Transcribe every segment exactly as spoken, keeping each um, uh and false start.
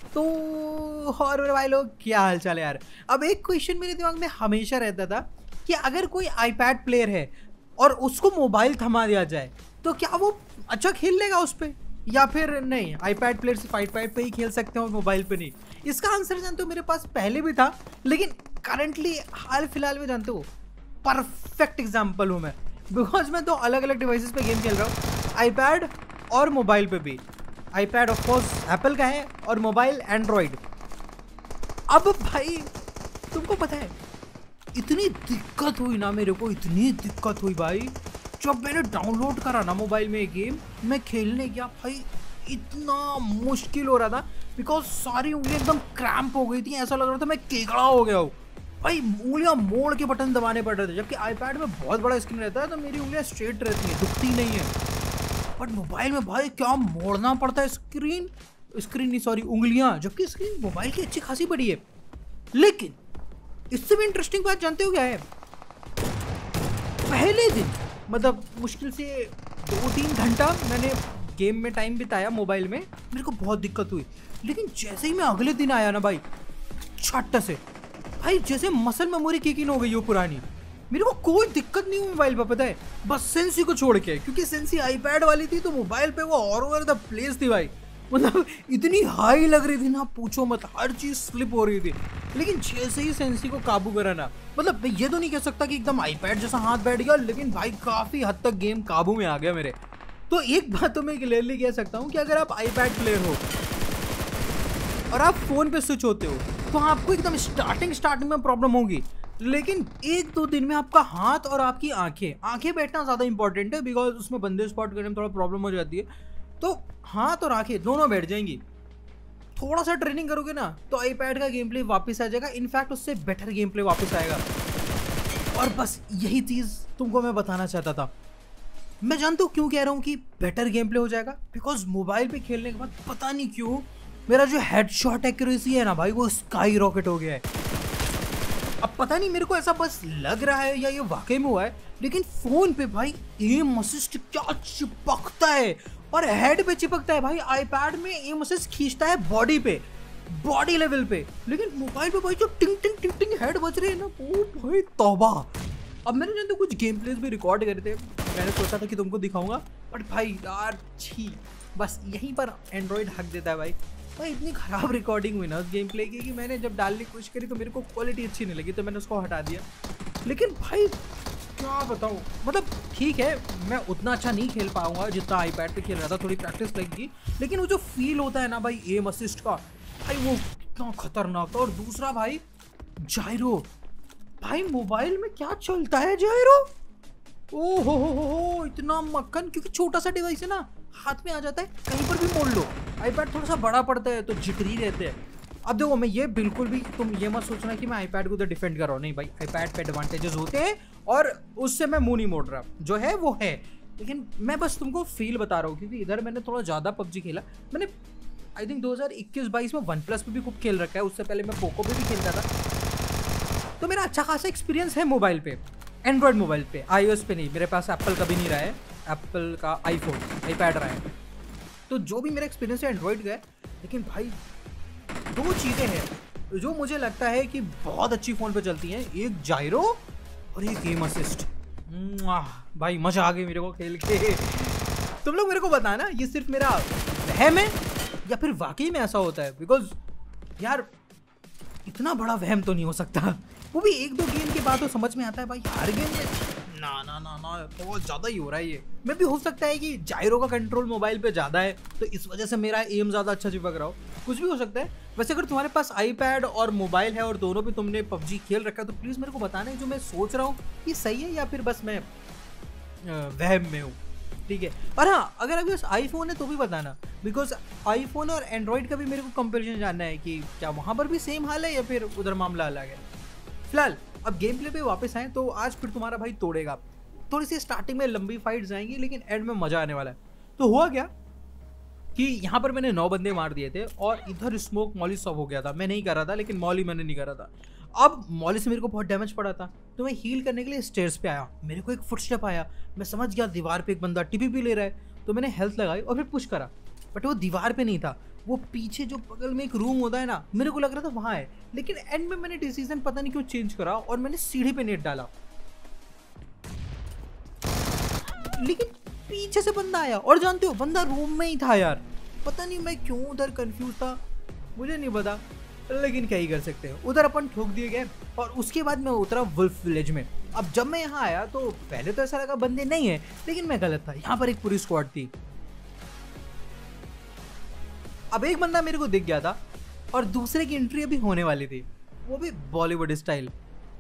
तो और मेरे भाई लोग क्या हाल चाल है यार। अब एक क्वेश्चन मेरे दिमाग में हमेशा रहता था कि अगर कोई आईपैड प्लेयर है और उसको मोबाइल थमा दिया जाए तो क्या वो अच्छा खेल लेगा उस पर, या फिर नहीं आईपैड प्लेयर सिर्फ आईपैड पे ही खेल सकते हैं और मोबाइल पे नहीं। इसका आंसर जानते हो मेरे पास पहले भी था, लेकिन करंटली हाल फिलहाल में जानते हो परफेक्ट एग्जाम्पल हूँ मैं, बिकॉज मैं दो अलग अलग डिवाइसेस पे गेम खेल रहा हूँ, आईपैड और मोबाइल पे भी। आईपैड ऑफ कोर्स एप्पल का है और मोबाइल एंड्रॉयड। अब भाई तुमको पता है इतनी दिक्कत हुई ना मेरे को, इतनी दिक्कत हुई भाई जब मैंने डाउनलोड करा ना मोबाइल में गेम, मैं खेलने गया भाई इतना मुश्किल हो रहा था बिकॉज सारी उंगलियां एकदम क्रैम्प हो गई थी, ऐसा लग रहा था मैं केकड़ा हो गया हूँ भाई। उंगलियां मोड़ के बटन दबाने पड़ रहे थे, जबकि आईपैड में बहुत बड़ा स्क्रीन रहता है तो मेरी उंगलियां स्ट्रेट रहती हैं, दुखती नहीं है। बट मोबाइल में भाई क्या मोड़ना पड़ता है स्क्रीन स्क्रीन नहीं सॉरी उंगलियां, जबकि स्क्रीन मोबाइल की अच्छी खासी बड़ी है। लेकिन इससे भी इंटरेस्टिंग बात जानते हो क्या है, पहले दिन मतलब मुश्किल से दो तीन घंटा मैंने गेम में टाइम बिताया मोबाइल में, मेरे को बहुत दिक्कत हुई। लेकिन जैसे ही मैं अगले दिन आया ना भाई छट से भाई जैसे मसल मेमोरी किक इन हो गई हो पुरानी, मेरे को कोई दिक्कत नहीं हुई मोबाइल पर, पता है बस सेंसी को छोड़ के, क्योंकि सेंसी आईपैड वाली थी तो मोबाइल पे वो ऑल ओवर द प्लेस थी भाई, मतलब इतनी हाई लग रही थी ना पूछो मत, हर चीज स्लिप हो रही थी। लेकिन जैसे ही सेंसी को काबू करा ना, मतलब मैं ये तो नहीं कह सकता कि एकदम आईपैड जैसा हाथ बैठ गया, लेकिन भाई काफी हद तक गेम काबू में आ गया मेरे। तो एक बात तो मैं क्लियरली कह सकता हूँ कि अगर आप आईपैड प्लेयर हो और आप फोन पे स्विच होते हो तो आपको एकदम स्टार्टिंग स्टार्टिंग में प्रॉब्लम होगी, लेकिन एक दो दिन में आपका हाथ और आपकी आंखें आंखें बैठना ज़्यादा इंपॉर्टेंट है, बिकॉज उसमें बंदे स्पॉट करने में थोड़ा प्रॉब्लम हो जाती है। तो हाथ और आंखें दोनों बैठ जाएंगी, थोड़ा सा ट्रेनिंग करोगे ना तो आईपैड का गेम प्ले वापस आ जाएगा, इनफैक्ट उससे बेटर गेम प्ले वापस आएगा। और बस यही चीज़ तुमको मैं बताना चाहता था। मैं जानता हूँ क्यों कह रहा हूँ कि बेटर गेम प्ले हो जाएगा, बिकॉज मोबाइल पे खेलने के बाद पता नहीं क्यों मेरा जो हेडशॉट एक्यूरेसी है ना भाई वो स्काई रॉकेट हो गया है। अब पता नहीं मेरे को ऐसा बस लग रहा है या ये वाकई में हुआ है, लेकिन फोन पे भाई एम असिस्ट क्या चिपकता है और हेड पे चिपकता है भाई। आईपैड में एम असिस्ट खींचता है बॉडी पे, बॉडी लेवल पे, लेकिन मोबाइल पे भाई जो टिंग टिंग टिंग टिंग हेड बज रहे हैं ना, ओ भाई तौबा। अब मैंने जानते कुछ गेम प्लेस भी रिकॉर्ड करे थे, मैंने सोचा था कि तुमको दिखाऊंगा, बट भाई यार छी, बस यहीं पर एंड्रॉइड हक देता है भाई। भाई इतनी ख़राब रिकॉर्डिंग हुई ना उस गेम प्ले की कि मैंने जब डालने की कोशिश करी तो मेरे को क्वालिटी अच्छी नहीं लगी, तो मैंने उसको हटा दिया। लेकिन भाई क्या बताऊँ, मतलब ठीक है मैं उतना अच्छा नहीं खेल पाऊंगा जितना आईपैड पे खेल रहा था, थोड़ी प्रैक्टिस लगेगी, लेकिन वो जो फील होता है ना भाई एम असिस्ट का, भाई वो कितना खतरनाक था। और दूसरा भाई जायरो, भाई मोबाइल में क्या चलता है जायरो, ओ हो हो हो इतना मक्खन, क्योंकि छोटा सा डिवाइस है ना हाथ में आ जाता है, कहीं पर भी मोड़ लो। आईपैड थोड़ा सा बड़ा पड़ता है तो जिटरी रहते हैं। अब देखो मैं ये बिल्कुल भी तुम ये मत सोचना कि मैं आईपैड को उधर डिफेंड कर रहा हूँ, नहीं भाई आईपैड पे एडवांटेजेस होते हैं और उससे मैं मुंह नहीं मोड़ रहा, जो है वो है। लेकिन मैं बस तुमको फील बता रहा हूँ, क्योंकि इधर मैंने थोड़ा ज़्यादा पबजी खेला, मैंने आई थिंक दो हज़ार इक्कीस बाईस में वन प्लस पे भी खूब खेल रखा है, उससे पहले मैं पोको पे भी खेलता था, तो मेरा अच्छा खासा एक्सपीरियंस है मोबाइल पे, एंड्रॉयड मोबाइल पे, आईओएस पे नहीं। मेरे पास एप्पल का भी नहीं रहा है, एप्पल का आईफोन आईपैड रहा है, तो जो भी मेरा एक्सपीरियंस है एंड्रॉयड का है। लेकिन भाई दो चीज़ें हैं जो मुझे लगता है कि बहुत अच्छी फ़ोन पे चलती हैं, एक जायरो और एक गेम असिस्ट। भाई मज़ा आ गई मेरे को खेल के। तुम लोग मेरे को बताना ये सिर्फ मेरा वहम है या फिर वाकई में ऐसा होता है, बिकॉज यार इतना बड़ा वहम तो नहीं हो सकता, वो भी एक दो गेम के बाद तो समझ में आता है भाई, हर गेम में ना ना ना ना बहुत ज़्यादा ही हो रहा है ये। मैं भी हो सकता है कि जायरो का कंट्रोल मोबाइल पे ज़्यादा है तो इस वजह से मेरा एम ज़्यादा अच्छा चिपक रहा हो, कुछ भी हो सकता है। वैसे अगर तुम्हारे पास आईपैड और मोबाइल है और दोनों पे तुमने पबजी खेल रखा है तो प्लीज़ मेरे को बताना है जो मैं सोच रहा हूँ ये सही है या फिर बस मैं वहम में हूँ, ठीक है। और हाँ अगर अभी बस आईफोन है तो भी बताना, बिकॉज आईफोन और एंड्रॉयड का भी मेरे को कंपेरिजन जानना है कि क्या वहाँ पर भी सेम हाल है या फिर उधर मामला अलग है। फिलहाल अब गेम प्ले पे वापस आए तो आज फिर तुम्हारा भाई तोड़ेगा। थोड़ी सी स्टार्टिंग में लंबी फाइट जाएंगी लेकिन एंड में मजा आने वाला है। तो हुआ क्या कि यहाँ पर मैंने नौ बंदे मार दिए थे और इधर स्मोक मॉली सब हो गया था, मैं नहीं कर रहा था लेकिन मॉली मैंने नहीं करा था। अब मॉली से मेरे को बहुत डैमेज पड़ा था तो मैं हील करने के लिए स्टेयर्स पे आया, मेरे को एक फुटस्टेप आया, मैं समझ गया दीवार पे एक बंदा टिपी भी ले रहा है, तो मैंने हेल्थ लगाई और फिर पुश करा। बट वो दीवार पे नहीं था, वो पीछे जो बगल में एक रूम होता है ना, मेरे को लग रहा था वहाँ है। लेकिन एंड में मैंने डिसीजन पता नहीं क्यों चेंज करा और मैंने सीढ़ी पे नेट डाला, लेकिन पीछे से बंदा आया और जानते हो बंदा रूम में ही था यार। पता नहीं मैं क्यों उधर कंफ्यूज था, मुझे नहीं पता, लेकिन क्या ही कर सकते हैं। उधर अपन ठोक दिए गए और उसके बाद मैं उतरा वुल्फ विलेज में। अब जब मैं यहाँ आया तो पहले तो ऐसा लगा बंदे नहीं है, लेकिन मैं गलत था, यहाँ पर एक पूरी स्क्वाड थी। अब एक बंदा मेरे को दिख गया था और दूसरे की एंट्री अभी होने वाली थी, वो भी बॉलीवुड स्टाइल।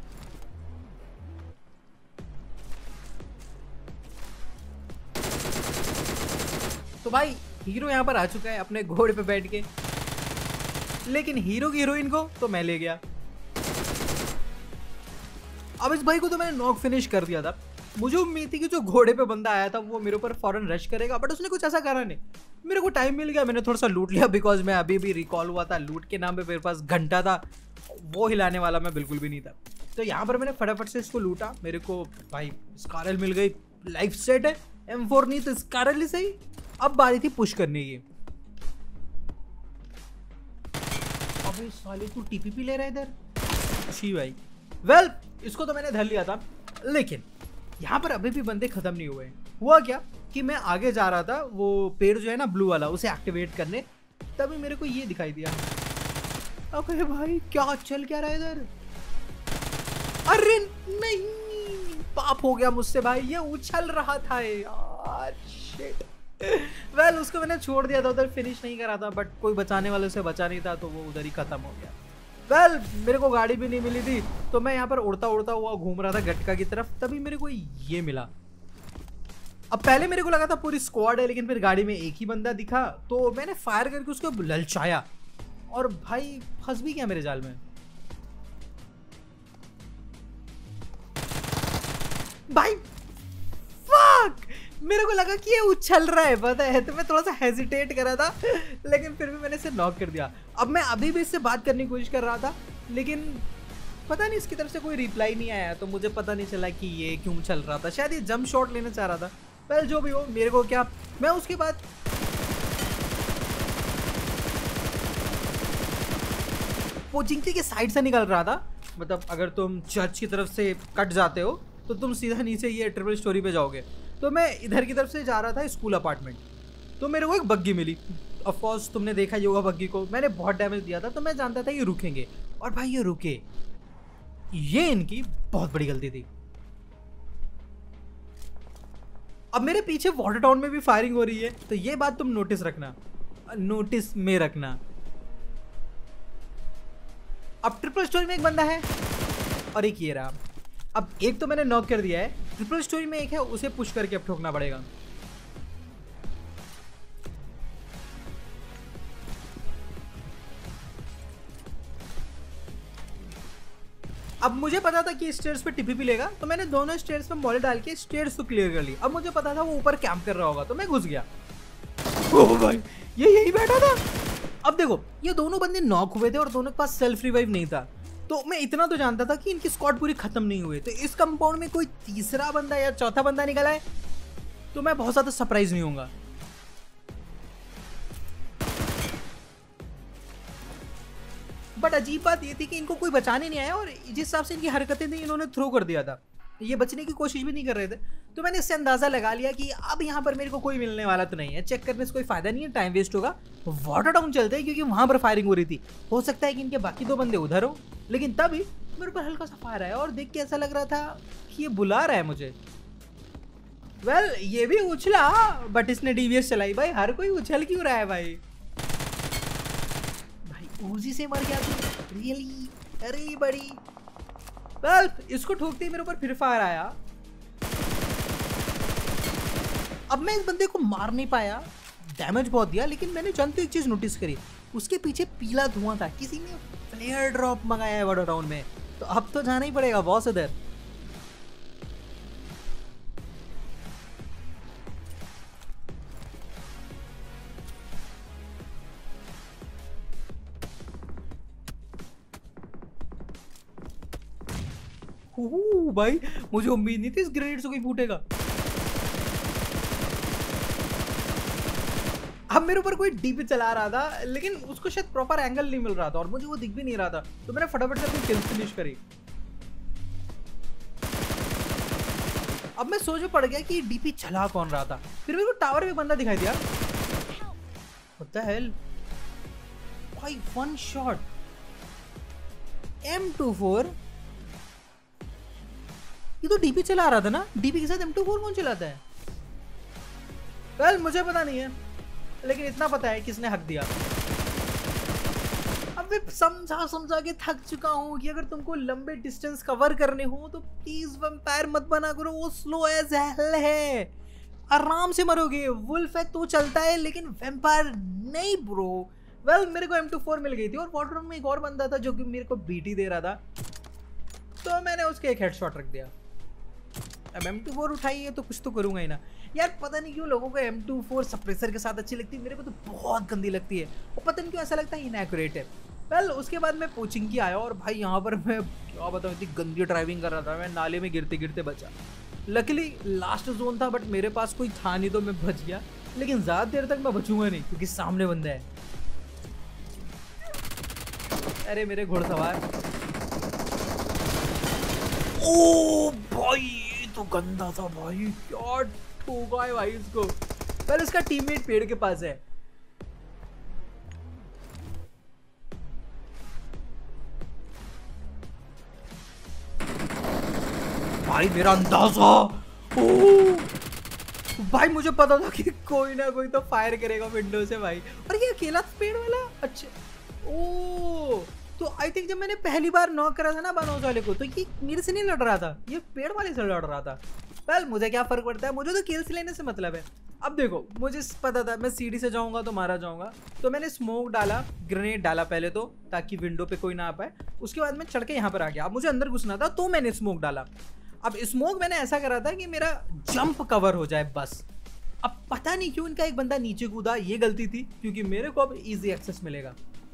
तो भाई हीरो यहाँ पर आ चुका है अपने घोड़े पे बैठ के, लेकिन हीरो की हीरोइन को तो मैं ले गया। अब इस भाई को तो मैंने नॉक फिनिश कर दिया था। मुझे उम्मीद थी कि जो घोड़े पे बंदा आया था वो मेरे ऊपर फौरन रश करेगा, बट उसने कुछ ऐसा करा नहीं। मेरे को टाइम मिल गया, मैंने थोड़ा सा लूट लिया, बिकॉज मैं अभी भी रिकॉल हुआ था। लूट के नाम पे मेरे पास घंटा था, वो हिलाने वाला मैं बिल्कुल भी नहीं था। तो यहाँ पर मैंने फटाफट से इसको लूटा। मेरे को भाई स्कारल मिल गई, लाइफ सेट है, एम फोर नहीं तो स्कारल ही सही। अब बारी थी पुश करने की। अबे साले तू टीपीपी ले रहा है इधर, छी भाई। वेल well, इसको तो मैंने धर लिया था, लेकिन यहाँ पर अभी भी बंदे खत्म नहीं हुए। हुआ क्या कि मैं आगे जा रहा था, वो पेड़ जो है ना ब्लू वाला, उसे एक्टिवेट करने, तभी मेरे को ये दिखाई दिया। अरे भाई क्या चल क्या रहा है इधर? अरे नहीं, पाप हो गया मुझसे भाई, ये उछल रहा था यार, शिट। वेल well, उसको मैंने छोड़ दिया था, उधर फिनिश नहीं करा था, बट कोई बचाने वाले से बचा नहीं था, तो वो उधर ही खत्म हो गया। वेल well, मेरे को गाड़ी भी नहीं मिली थी, तो मैं यहाँ पर उड़ता उड़ता हुआ घूम रहा था गटका की तरफ, तभी मेरे को ये मिला। अब पहले मेरे को लगा था पूरी स्क्वाड है, लेकिन फिर गाड़ी में एक ही बंदा दिखा, तो मैंने फायर करके उसको ललचाया और भाई फंस भी गया मेरे जाल में। भाई फक, मेरे को लगा कि ये उछल रहा है, पता है, तो मैं थोड़ा सा हेजिटेट कर रहा था, लेकिन फिर भी मैंने इसे नॉक कर दिया। अब मैं अभी भी इससे बात करने की कोशिश कर रहा था, लेकिन पता नहीं इसकी तरफ से कोई रिप्लाई नहीं आया, तो मुझे पता नहीं चला कि ये क्यों चल रहा था। शायद ये जंप शॉट लेना चाह रहा था। वेल जो भी हो, मेरे को क्या, मैं उसके बाद पोचिंगटी के साइड से निकल रहा था। मतलब अगर तुम चर्च की तरफ से कट जाते हो तो तुम सीधा नीचे ये ट्रिपल स्टोरी पे जाओगे। तो मैं इधर की तरफ से जा रहा था स्कूल अपार्टमेंट, तो मेरे को एक बग्गी मिली। ऑफ कोर्स तुमने देखा ही होगा बग्गी को, मैंने बहुत डैमेज दिया था, तो मैं जानता था ये रुकेंगे, और भाई ये रुके। ये इनकी बहुत बड़ी गलती थी। अब मेरे पीछे वाटर टाउन में भी फायरिंग हो रही है, तो ये बात तुम नोटिस रखना, नोटिस में रखना। अब ट्रिपल स्टोरी में एक बंदा है और एक ये रहा। अब एक तो मैंने नॉक कर दिया है, ट्रिपल स्टोरी में एक है, उसे पुश करके अब ठोकना पड़ेगा। अब मुझे पता था कि स्टेयर्स पे टीपीपी लेगा, तो मैंने दोनों स्टेयर्स पे मॉल डाल के स्टेयर्स तो क्लियर कर ली। अब मुझे पता था वो ऊपर कैंप कर रहा होगा, तो मैं घुस गया। ओह भाई, ये यही बैठा था। अब देखो, ये दोनों बंदे नॉक हुए थे और दोनों के पास सेल्फ रिवाइव नहीं था, तो मैं इतना तो जानता था कि इनकी स्क्वाड पूरी खत्म नहीं हुई। तो इस कंपाउंड में कोई तीसरा बंदा या चौथा बंदा निकला है तो मैं बहुत ज्यादा सरप्राइज नहीं होऊंगा। बट अजीब बात ये थी कि इनको कोई बचाने नहीं आया, और जिस हिसाब से इनकी हरकतें थी इन्होंने थ्रो कर दिया था, ये बचने की कोशिश भी नहीं कर रहे थे। तो मैंने इससे अंदाजा लगा लिया कि अब यहाँ पर मेरे को कोई मिलने वाला तो नहीं है, चेक करने से कोई फायदा नहीं है, टाइम वेस्ट होगा। वाटर टाउन चलते हैं, क्योंकि वहां पर फायरिंग हो रही थी। हो सकता है कि इनके बाकी दो बंदे उधर हो, लेकिन तभी मेरे ऊपर हल्का सा फायर आया और देख के ऐसा लग रहा था कि ये बुला रहा है मुझे। वेल well, ये भी उछला, बट इसने डीवीएस चलाई। भाई हर कोई उछल क्यों रहा है भाई? भाई ऊजी से मर गया तू, रियली? अरे बड़ी। वेल well, इसको ठोकते ही मेरे ऊपर फिर फायर आया। अब मैं इस बंदे को मार नहीं पाया, डैमेज बहुत दिया, लेकिन मैंने जानते एक चीज नोटिस करी, उसके पीछे पीला धुआं था। किसी ने फ्लेयर ड्रॉप मंगाया है वाटर टाउन में, तो अब तो जाना ही पड़ेगा बॉस इधर। ओह भाई, मुझे उम्मीद नहीं थी इस ग्रेनेड से कोई फूटेगा। अब मेरे ऊपर कोई डीपी चला रहा था, लेकिन उसको शायद प्रॉपर एंगल नहीं मिल रहा था और मुझे वो दिख भी नहीं रहा था, तो मैंने फटाफट से अपनी किल फिनिश करी। अब मैं सोच में पड़ गया कि डीपी चला कौन रहा था। फिर मेरे को टावर में बंदा दिखाई दिया। What the hell? भाई one shot M two four. ये तो डीपी चला रहा था ना, डीपी के साथ एम टू फोर कौन चलाता है? वेल well, मुझे पता नहीं है, लेकिन इतना पता है किसने हक दिया। अब मैं समझा समझा के थक चुका हूँ कि अगर तुमको लंबे डिस्टेंस कवर करने हो तो प्लीज वैम्पायर मत बना करो, वो स्लो एज हेल है, आराम से मरोगे। वुल्फ है तो चलता है, लेकिन वैम्पायर नहीं ब्रो। वेल well, मेरे को एम टू फोर मिल गई थी और वाटर रूम में एक और बंदा था जो कि मेरे को बीटी दे रहा था, तो मैंने उसके एक हेडशॉट रख दिया। अब एम टू फोर उठाई है तो कुछ तो करूंगा ही ना यार। पता नहीं क्यों लोगों को एम टू फोर सप्रेसर के साथ अच्छी लगती है, मेरे को तो बहुत गंदी लगती है, और पता नहीं क्यों ऐसा लगता है इनएक्यूरेट है। वेल well, उसके बाद मैं कोचिंग की आया और भाई यहाँ पर मैं क्या बताऊँ, इतनी गंदी ड्राइविंग कर रहा था, मैं नाले में गिरते गिरते बचा। लकीली लास्ट जोन था, बट मेरे पास कोई था नहीं तो मैं बच गया, लेकिन ज़्यादा देर तक मैं बचूंगा नहीं क्योंकि सामने बंदा है। अरे मेरे घुड़सवार, ओ भाई तो गंदा था भाई, क्या ठोका है भाई इसको। पर इसका टीममेट पेड़ के पास है। भाई मेरा अंदाजा, ओ भाई मुझे पता था कि कोई ना कोई तो फायर करेगा विंडो से भाई। और ये अकेला पेड़ वाला, अच्छा ओ तो आई थिंक जब मैंने पहली बार नॉक करा था ना बानोस वाले को, तो ये मेरे से नहीं लड़ रहा था, ये पेड़ वाले से लड़ रहा था। वेल well, मुझे क्या फर्क पड़ता है, मुझे तो किल्स लेने से मतलब है। अब देखो मुझे पता था मैं सीढ़ी से जाऊंगा तो मारा जाऊंगा, तो मैंने स्मोक डाला, ग्रेनेड डाला पहले तो, ताकि विंडो पे कोई ना आ पाए। उसके बाद मैं चढ़ के यहाँ पर आ गया। अब मुझे अंदर घुसना था तो मैंने स्मोक डाला। अब स्मोक मैंने ऐसा करा था कि मेरा जंप कवर हो जाए बस। अब पता नहीं क्यों इनका एक बंदा नीचे कूदा, ये गलती थी क्योंकि मेरे को अब इजी एक्सेस मिलेगा।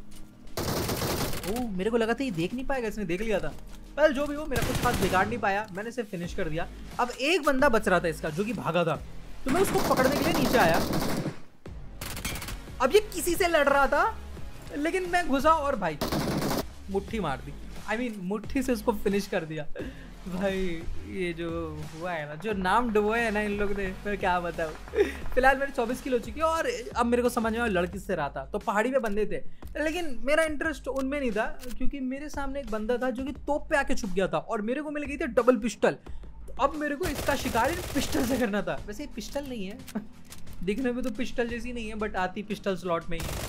ओह मेरे को लगा था ये देख नहीं पाएगा, इसने देख लिया था। वेल जो भी हो, मेरा कुछ खास बिगाड़ नहीं पाया, मैंने इसे फिनिश कर दिया। अब एक बंदा बच रहा था इसका जो कि भागा था, तो मैं उसको पकड़ने के लिए नीचे आया। अब ये किसी से लड़ रहा था, लेकिन मैं घुसा और भाई मुट्ठी मार दी। आई I मीन mean, मुट्ठी से उसको फिनिश कर दिया। भाई ये जो हुआ है ना, जो नाम डुबोए है ना इन लोग ने, मैं क्या बताऊँ। फिलहाल मेरी चौबीस किलो चुकी है और अब मेरे को समझ में आया लड़की से रहा था, तो पहाड़ी पे बंदे थे, लेकिन मेरा इंटरेस्ट उनमें नहीं था क्योंकि मेरे सामने एक बंदा था जो कि तोप पे आके छुप गया था और मेरे को मिल गई थी डबल पिस्टल। तो अब मेरे को इसका शिकार पिस्टल से करना था। वैसे पिस्टल नहीं है, दिखने में तो पिस्टल जैसी नहीं है, बट आती पिस्टल स्लॉट में ही।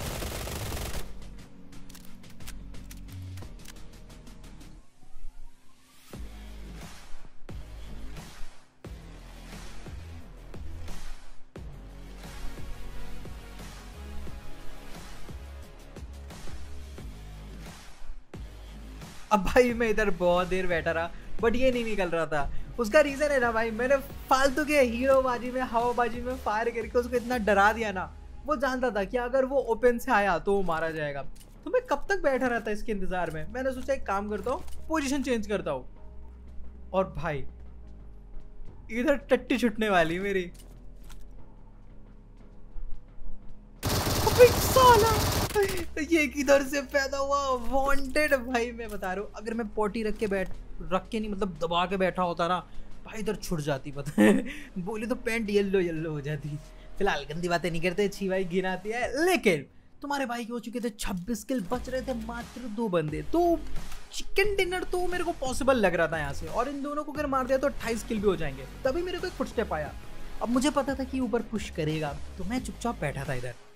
अब भाई मैं इधर बहुत देर बैठा रहा, बट ये नहीं निकल रहा था। उसका रीजन है ना भाई, मैंने फालतू के हीरोबाजी में, हवाबाजी में फायर करके उसको इतना डरा दिया ना। वो जानता था कि अगर वो ओपन से आया तो वो मारा जाएगा, तो मैं कब तक बैठा रहता इसके इंतजार में। मैंने सोचा एक काम करता हूँ, पोजीशन चेंज करता हूँ। और भाई इधर टट्टी छुटने वाली मेरी। साला ये किधर से पैदा हुआ, वांटेड भाई। मैं बता रहा हूँ, अगर मैं पोटी रख के बैठ रख के नहीं मतलब दबा के बैठा होता ना भाई, इधर छुट जाती पता है। बोली तो पैंट येलो येलो हो जाती। फिलहाल गंदी बातें नहीं करते, अच्छी भाई गिनाती है। लेकिन तुम्हारे भाई के हो चुके थे छब्बीस किल, बच रहे थे मात्र दो बंदे, तो चिकन डिनर तो मेरे को पॉसिबल लग रहा था यहाँ से। और इन दोनों को अगर मार दिया तो अट्ठाईस किल भी हो जाएंगे। तभी मेरे को एक फुटस्टेप आया। अब मुझे पता था कि ऊपर पुश करेगा, तो मैं चुपचाप बैठा था इधर।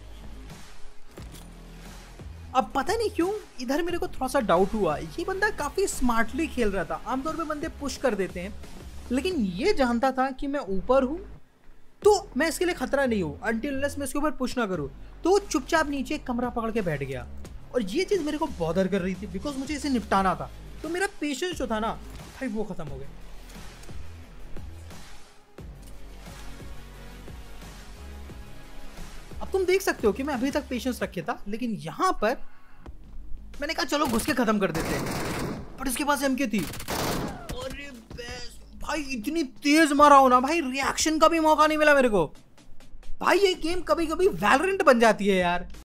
अब पता नहीं क्यों इधर मेरे को थोड़ा सा डाउट हुआ, ये बंदा काफी स्मार्टली खेल रहा था। आमतौर पे बंदे पुश कर देते हैं, लेकिन ये जानता था कि मैं ऊपर हूँ तो मैं इसके लिए खतरा नहीं हूँ अनटिल अनलेस मैं इसके ऊपर पुश ना करूँ। तो चुपचाप नीचे कमरा पकड़ के बैठ गया। और ये चीज़ मेरे को बॉदर कर रही थी बिकॉज मुझे इसे निपटाना था। तो मेरा पेशेंस जो था ना भाई वो खत्म हो गया। अब तुम देख सकते हो कि मैं अभी तक पेशेंस रखे था, लेकिन यहां पर मैंने कहा चलो घुस के खत्म कर देते हैं। पर इसके पास एमके थी। अरे भाई इतनी तेज मारा हो ना भाई, रिएक्शन का भी मौका नहीं मिला मेरे को। भाई ये गेम कभी कभी वैलोरेंट बन जाती है यार।